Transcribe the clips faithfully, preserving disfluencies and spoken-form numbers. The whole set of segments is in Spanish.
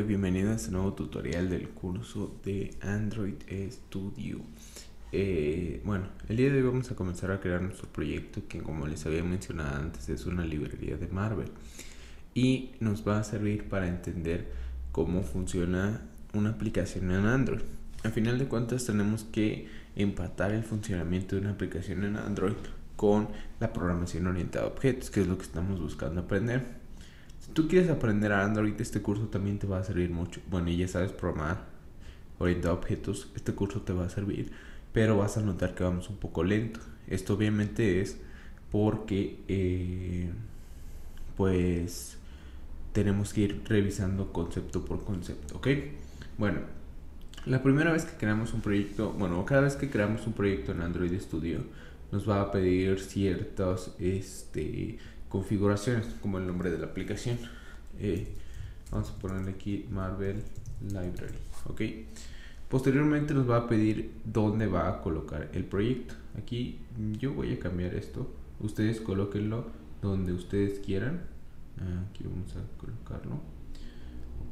bienvenido a este nuevo tutorial del curso de Android Studio. Eh, bueno, el día de hoy vamos a comenzar a crear nuestro proyecto, que como les había mencionado antes es una librería de Marvel y nos va a servir para entender cómo funciona una aplicación en Android. Al final de cuentas tenemos que empatar el funcionamiento de una aplicación en Android con la programación orientada a objetos, que es lo que estamos buscando aprender. Si tú quieres aprender a Android, este curso también te va a servir mucho. Bueno, y ya sabes programar orientado a objetos, este curso te va a servir, pero vas a notar que vamos un poco lento. Esto obviamente es porque eh, pues tenemos que ir revisando concepto por concepto, ¿ok? Bueno, la primera vez que creamos un proyecto, bueno, cada vez que creamos un proyecto en Android Studio, nos va a pedir ciertas este, configuraciones, como el nombre de la aplicación. Eh, vamos a ponerle aquí Marvel Library, ¿ok? Posteriormente nos va a pedir dónde va a colocar el proyecto. Aquí yo voy a cambiar esto. Ustedes colóquenlo donde ustedes quieran. Aquí vamos a colocarlo. Ok.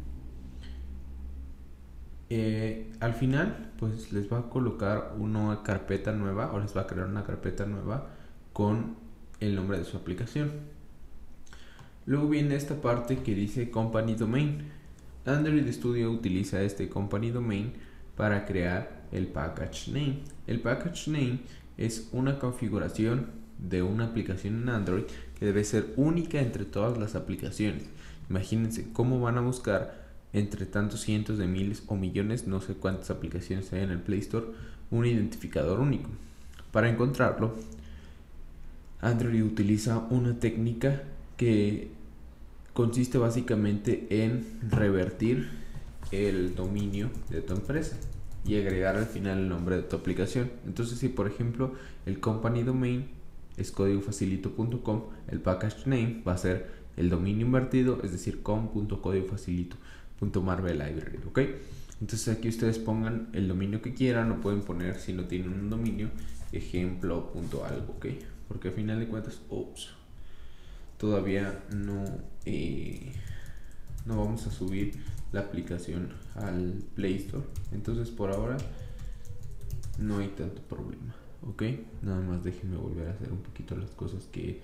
Eh, al final pues les va a colocar una carpeta nueva, o les va a crear una carpeta nueva con el nombre de su aplicación. Luego viene esta parte que dice Company Domain. Android Studio utiliza este Company Domain para crear el Package Name. El Package Name es una configuración de una aplicación en Android que debe ser única entre todas las aplicaciones. Imagínense cómo van a buscar entre tantos cientos de miles o millones, no sé cuántas aplicaciones hay en el Play Store, un identificador único. Para encontrarlo, Android utiliza una técnica que consiste básicamente en revertir el dominio de tu empresa y agregar al final el nombre de tu aplicación. Entonces, si por ejemplo el company domain es código facilito punto com, el package name va a ser el dominio invertido, es decir, com punto código facilito punto marvel library, ¿ok? Entonces aquí ustedes pongan el dominio que quieran, o pueden poner, si no tienen un dominio, ejemplo punto algo, ¿ok? Porque al final de cuentas, ups, todavía no eh, no vamos a subir la aplicación al Play Store, entonces por ahora no hay tanto problema, ¿ok? Nada más déjenme volver a hacer un poquito las cosas que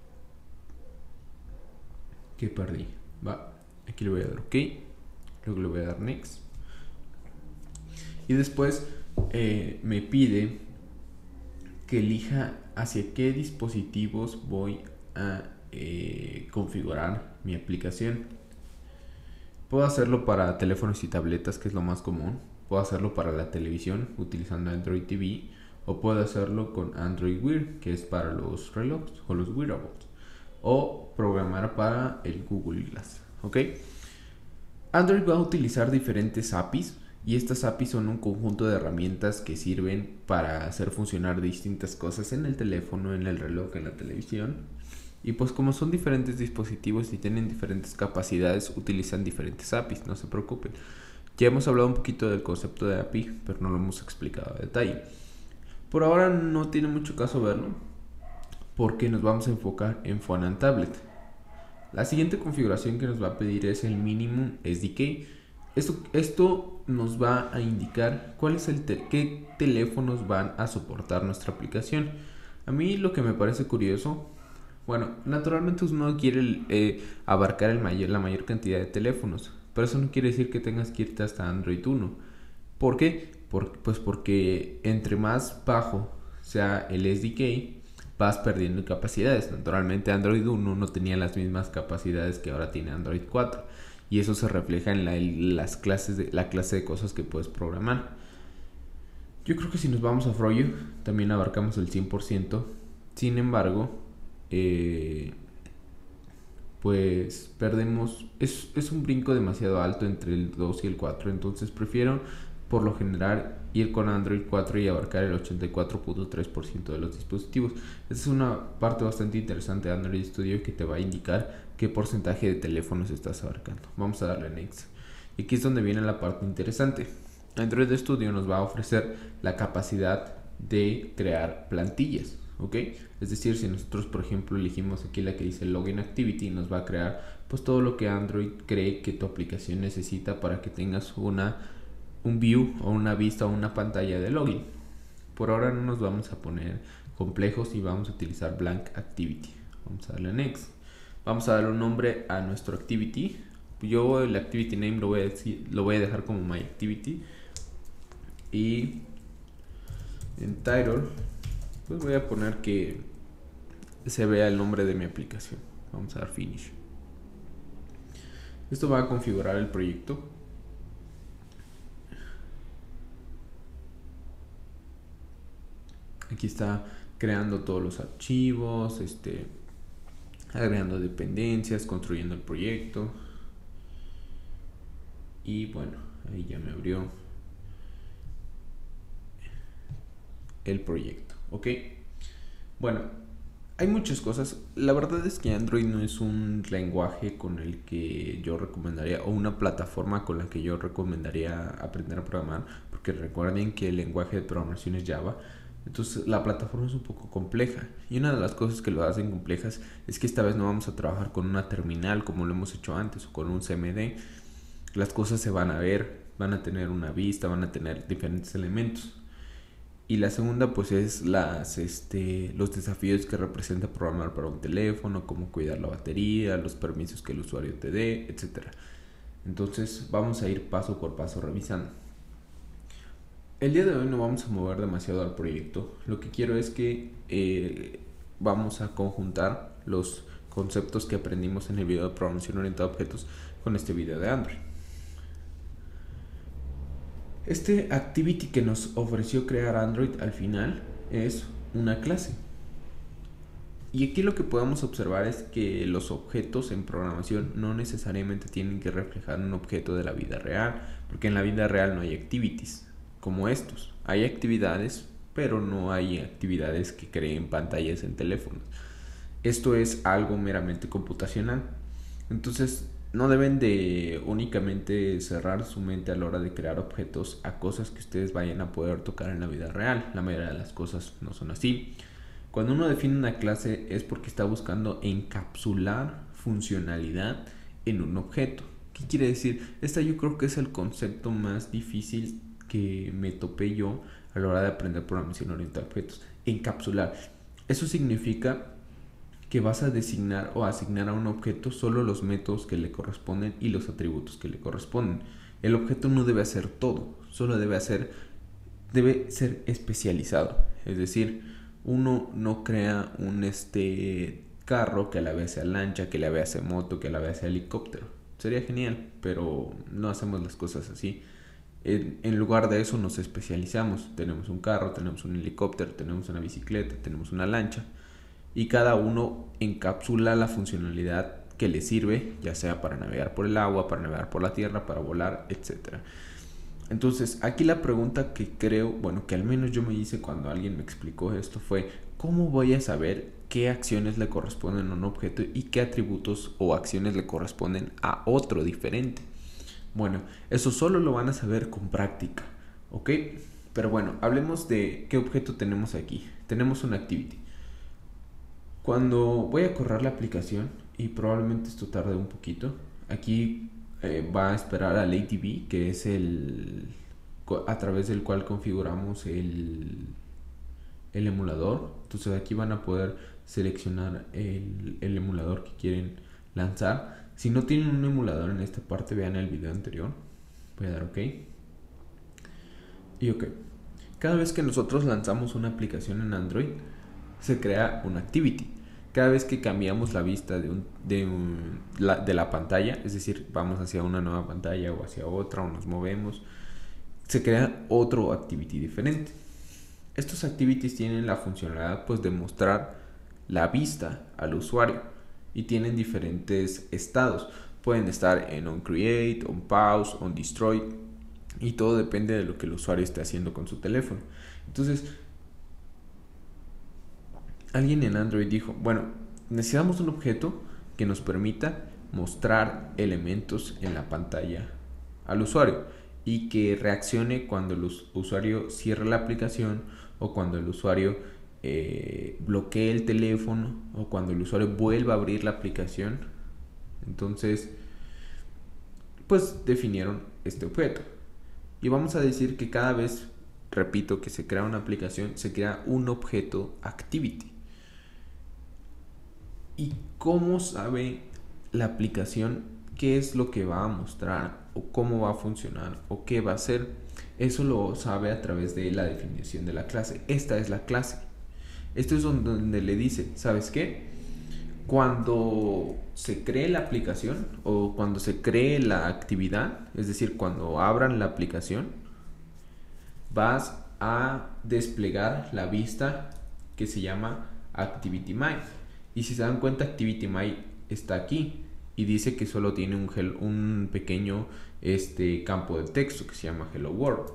que perdí. Va, aquí le voy a dar OK, luego le voy a dar Next y después eh, me pide que elija hacia qué dispositivos voy a eh, configurar mi aplicación. Puedo hacerlo para teléfonos y tabletas, que es lo más común. Puedo hacerlo para la televisión utilizando Android T V, o puedo hacerlo con Android Wear, que es para los relojes o los wearables, o programar para el Google Glass, ¿ok? Android va a utilizar diferentes A P Is, y estas A P Is son un conjunto de herramientas que sirven para hacer funcionar distintas cosas en el teléfono, en el reloj, en la televisión. Y pues como son diferentes dispositivos y tienen diferentes capacidades, utilizan diferentes A P Is, no se preocupen. Ya hemos hablado un poquito del concepto de A P I, pero no lo hemos explicado a detalle. Por ahora no tiene mucho caso verlo, porque nos vamos a enfocar en Phone and Tablet. La siguiente configuración que nos va a pedir es el Minimum S D K. Esto, esto nos va a indicar cuál es el te qué teléfonos van a soportar nuestra aplicación. A mí lo que me parece curioso, bueno, naturalmente uno quiere eh, abarcar el mayor, la mayor cantidad de teléfonos, pero eso no quiere decir que tengas que irte hasta Android uno. ¿Por qué? Por, pues porque entre más bajo sea el S D K, vas perdiendo capacidades. Naturalmente Android uno no tenía las mismas capacidades que ahora tiene Android cuatro, y eso se refleja en la, las clases de, la clase de cosas que puedes programar. Yo creo que si nos vamos a Froyo también abarcamos el cien por ciento. Sin embargo, eh, pues perdemos, es, es un brinco demasiado alto entre el dos y el cuatro, entonces prefiero por lo general ir con Android cuatro y abarcar el ochenta y cuatro punto tres por ciento de los dispositivos. Esta es una parte bastante interesante de Android Studio, que te va a indicar qué porcentaje de teléfonos estás abarcando. Vamos a darle Next. Y aquí es donde viene la parte interesante. Android Studio nos va a ofrecer la capacidad de crear plantillas, ¿ok? Es decir, si nosotros por ejemplo elegimos aquí la que dice Login Activity, nos va a crear pues todo lo que Android cree que tu aplicación necesita para que tengas una un view o una vista o una pantalla de login. Por ahora no nos vamos a poner complejos y vamos a utilizar blank activity. Vamos a darle next. Vamos a darle un nombre a nuestro activity. Yo el activity name lo voy a decir, lo voy a dejar como my activity. Y en title pues voy a poner que se vea el nombre de mi aplicación. Vamos a dar finish. Esto va a configurar el proyecto. Aquí está creando todos los archivos, este, agregando dependencias, construyendo el proyecto. Y bueno, ahí ya me abrió el proyecto. Ok, bueno, hay muchas cosas. La verdad es que Android no es un lenguaje con el que yo recomendaría, o una plataforma con la que yo recomendaría aprender a programar, porque recuerden que el lenguaje de programación es Java. Entonces la plataforma es un poco compleja, y una de las cosas que lo hacen complejas es que esta vez no vamos a trabajar con una terminal como lo hemos hecho antes, o con un C M D. Las cosas se van a ver, van a tener una vista, van a tener diferentes elementos. Y la segunda pues es las, este, los desafíos que representa programar para un teléfono, cómo cuidar la batería, los permisos que el usuario te dé, etcétera. Entonces vamos a ir paso por paso revisando. El día de hoy no vamos a mover demasiado al proyecto. Lo que quiero es que eh, vamos a conjuntar los conceptos que aprendimos en el video de programación orientada a objetos con este video de Android. Este activity que nos ofreció crear Android al final es una clase. Y aquí lo que podemos observar es que los objetos en programación no necesariamente tienen que reflejar un objeto de la vida real, porque en la vida real no hay activities como estos. Hay actividades, pero no hay actividades que creen pantallas en teléfonos. Esto es algo meramente computacional. Entonces no deben de únicamente cerrar su mente a la hora de crear objetos a cosas que ustedes vayan a poder tocar en la vida real. La mayoría de las cosas no son así. Cuando uno define una clase es porque está buscando encapsular funcionalidad en un objeto. ¿Qué quiere decir? Esta yo creo que es el concepto más difícil que me topé yo a la hora de aprender programación orientada a objetos. Encapsular. Eso significa que vas a designar o asignar a un objeto solo los métodos que le corresponden y los atributos que le corresponden. El objeto no debe hacer todo, solo debe hacer, debe ser especializado. Es decir, uno no crea un este carro que a la vez sea lancha, que a la vez sea moto, que a la vez sea helicóptero. Sería genial, pero no hacemos las cosas así. En, en lugar de eso nos especializamos. Tenemos un carro, tenemos un helicóptero, tenemos una bicicleta, tenemos una lancha. Y cada uno encapsula la funcionalidad que le sirve, ya sea para navegar por el agua, para navegar por la tierra, para volar, etcétera. Entonces, aquí la pregunta que creo, bueno, que al menos yo me hice cuando alguien me explicó esto fue: ¿cómo voy a saber qué acciones le corresponden a un objeto y qué atributos o acciones le corresponden a otro diferente? Bueno, eso solo lo van a saber con práctica, ¿ok? Pero bueno, hablemos de qué objeto tenemos aquí. Tenemos un activity. Cuando voy a correr la aplicación, y probablemente esto tarde un poquito, aquí eh, va a esperar al A T B, que es el a través del cual configuramos el, el emulador. Entonces aquí van a poder seleccionar el, el emulador que quieren lanzar. Si no tienen un emulador en esta parte, vean el video anterior. Voy a dar OK. Y OK. Cada vez que nosotros lanzamos una aplicación en Android, se crea un activity. Cada vez que cambiamos la vista de, un, de, un, la, de la pantalla, es decir, vamos hacia una nueva pantalla o hacia otra, o nos movemos, se crea otro activity diferente. Estos activities tienen la funcionalidad pues de mostrar la vista al usuario y tienen diferentes estados. Pueden estar en on create, on pause, on destroy, y todo depende de lo que el usuario esté haciendo con su teléfono. Entonces, alguien en Android dijo, bueno, necesitamos un objeto que nos permita mostrar elementos en la pantalla al usuario y que reaccione cuando el usuario cierre la aplicación, o cuando el usuario eh, bloquee el teléfono, o cuando el usuario vuelva a abrir la aplicación. Entonces, pues definieron este objeto. Y vamos a decir que cada vez, repito, que se crea una aplicación, se crea un objeto activity. ¿Y cómo sabe la aplicación qué es lo que va a mostrar o cómo va a funcionar o qué va a hacer? Eso lo sabe a través de la definición de la clase. Esta es la clase. Esto es donde le dice, ¿sabes qué? Cuando se cree la aplicación o cuando se cree la actividad, es decir, cuando abran la aplicación, vas a desplegar la vista que se llama ActivityMy. Y si se dan cuenta, ActivityMy está aquí y dice que solo tiene un, hello, un pequeño este, campo de texto que se llama Hello World.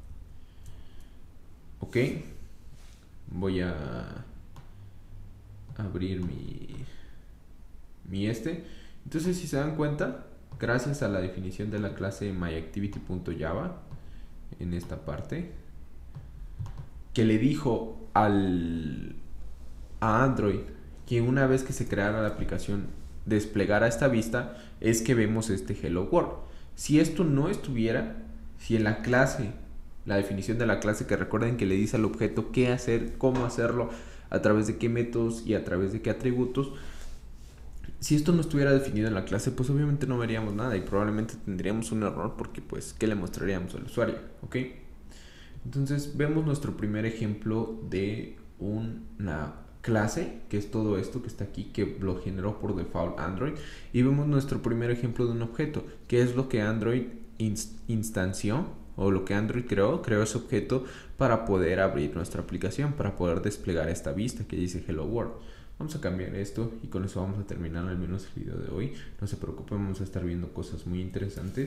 Ok, voy a abrir mi, mi este. Entonces, si se dan cuenta, gracias a la definición de la clase myActivity.java en esta parte, que le dijo al, a Android que una vez que se creara la aplicación desplegara esta vista, es que vemos este Hello World. Si esto no estuviera, si en la clase, la definición de la clase, que recuerden que le dice al objeto qué hacer, cómo hacerlo, a través de qué métodos y a través de qué atributos, si esto no estuviera definido en la clase, pues obviamente no veríamos nada y probablemente tendríamos un error porque pues ¿qué le mostraríamos al usuario? ¿Ok? Entonces vemos nuestro primer ejemplo de una clase, que es todo esto que está aquí, que lo generó por default Android, y vemos nuestro primer ejemplo de un objeto, que es lo que Android inst instanció, o lo que Android creó, creó ese objeto para poder abrir nuestra aplicación, para poder desplegar esta vista que dice Hello World. Vamos a cambiar esto y con eso vamos a terminar al menos el video de hoy. No se preocupen, vamos a estar viendo cosas muy interesantes.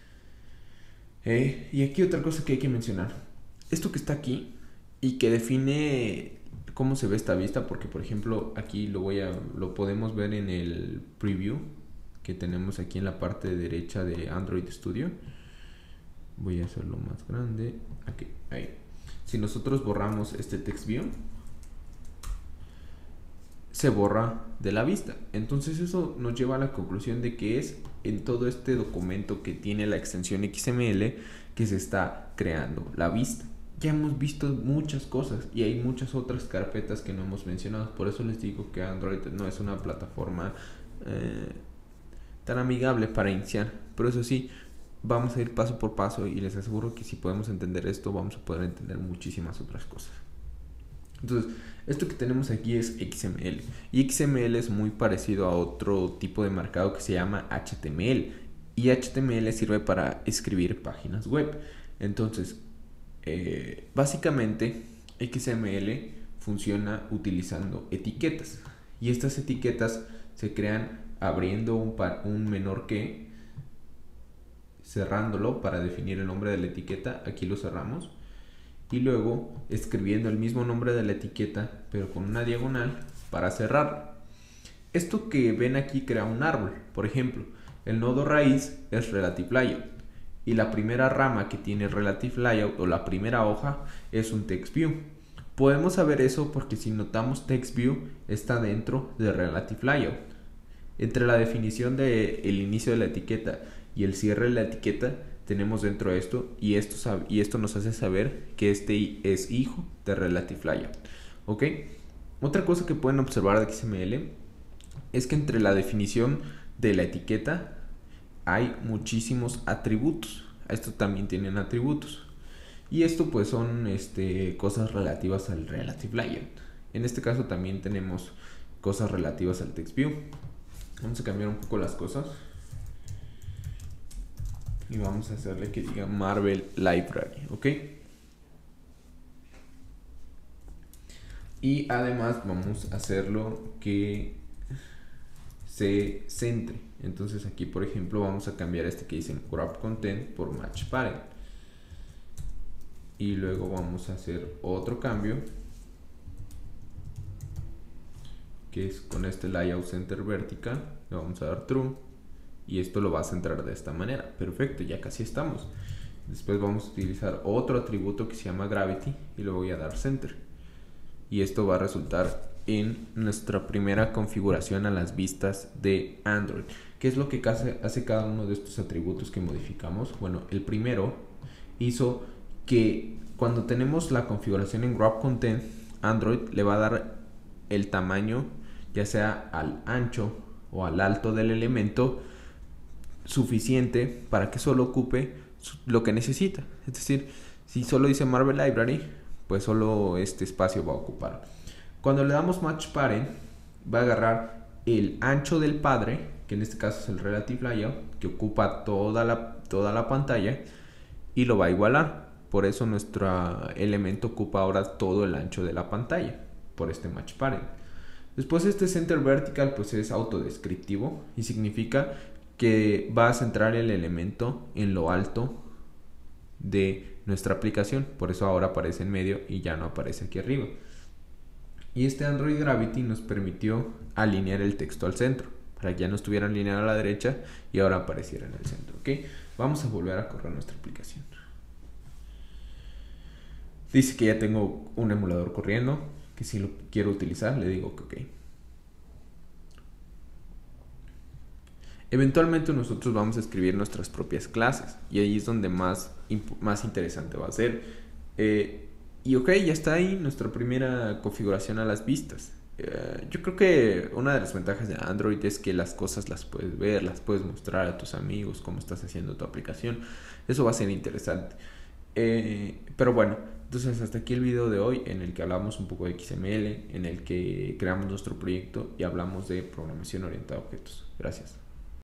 Eh, y aquí otra cosa que hay que mencionar. Esto que está aquí y que define cómo se ve esta vista, porque por ejemplo aquí lo voy a lo podemos ver en el preview que tenemos aquí en la parte derecha de Android Studio. Voy a hacerlo más grande. Aquí, ahí. Si nosotros borramos este text view, se borra de la vista. Entonces eso nos lleva a la conclusión de que es en todo este documento que tiene la extensión X M L que se está creando la vista. Ya hemos visto muchas cosas y hay muchas otras carpetas que no hemos mencionado. Por eso les digo que Android no es una plataforma eh, tan amigable para iniciar. Pero eso sí, vamos a ir paso por paso y les aseguro que si podemos entender esto, vamos a poder entender muchísimas otras cosas. Entonces, esto que tenemos aquí es X M L. Y X M L es muy parecido a otro tipo de marcado que se llama H T M L. Y H T M L sirve para escribir páginas web. Entonces, eh, básicamente, X M L funciona utilizando etiquetas. Y estas etiquetas se crean abriendo un, par, un menor que, cerrándolo para definir el nombre de la etiqueta. Aquí lo cerramos. Y luego escribiendo el mismo nombre de la etiqueta pero con una diagonal para cerrarla. Esto que ven aquí crea un árbol. Por ejemplo, el nodo raíz es Relative Layout y la primera rama que tiene Relative Layout o la primera hoja es un Text View. Podemos saber eso porque si notamos Text View está dentro de Relative Layout. Entre la definición del inicio de la etiqueta y el cierre de la etiqueta tenemos dentro de esto y esto, y esto nos hace saber que este es hijo de Relative Layout. ¿Ok? Otra cosa que pueden observar de X M L es que entre la definición de la etiqueta hay muchísimos atributos. Estos también tienen atributos. Y esto pues son este, cosas relativas al Relative Layout. En este caso también tenemos cosas relativas al Text View. Vamos a cambiar un poco las cosas. Y vamos a hacerle que diga Marvel Library, ¿ok? Y además vamos a hacerlo que se centre. Entonces aquí, por ejemplo, vamos a cambiar este que dice Crop Content por Match Parent. Y luego vamos a hacer otro cambio, que es con este Layout Center Vertical. Le vamos a dar True. Y esto lo va a centrar de esta manera. Perfecto, ya casi estamos. Después vamos a utilizar otro atributo que se llama Gravity y le voy a dar Center. y esto va a resultar en nuestra primera configuración a las vistas de Android. ¿Qué es lo que hace cada uno de estos atributos que modificamos? Bueno, el primero hizo que cuando tenemos la configuración en Grab Content, Android le va a dar el tamaño, ya sea al ancho o al alto del elemento, suficiente para que solo ocupe lo que necesita. Es decir, si solo dice Marvel Library, pues solo este espacio va a ocupar. Cuando le damos Match Parent, va a agarrar el ancho del padre, que en este caso es el Relative Layout, que ocupa toda la, toda la pantalla, y lo va a igualar. Por eso nuestro elemento ocupa ahora todo el ancho de la pantalla, por este Match Parent. Después este Center Vertical pues es autodescriptivo y significa que va a centrar el elemento en lo alto de nuestra aplicación. Por eso ahora aparece en medio y ya no aparece aquí arriba. Y este Android Gravity nos permitió alinear el texto al centro, para que ya no estuviera alineado a la derecha y ahora apareciera en el centro. ¿Okay? Vamos a volver a correr nuestra aplicación. Dice que ya tengo un emulador corriendo, que si lo quiero utilizar le digo que ok. Eventualmente nosotros vamos a escribir nuestras propias clases y ahí es donde más, más interesante va a ser. Eh, y ok, ya está ahí nuestra primera configuración a las vistas. Eh, yo creo que una de las ventajas de Android es que las cosas las puedes ver, las puedes mostrar a tus amigos, cómo estás haciendo tu aplicación. Eso va a ser interesante. Eh, pero bueno, entonces hasta aquí el video de hoy en el que hablamos un poco de X M L, en el que creamos nuestro proyecto y hablamos de programación orientada a objetos. Gracias.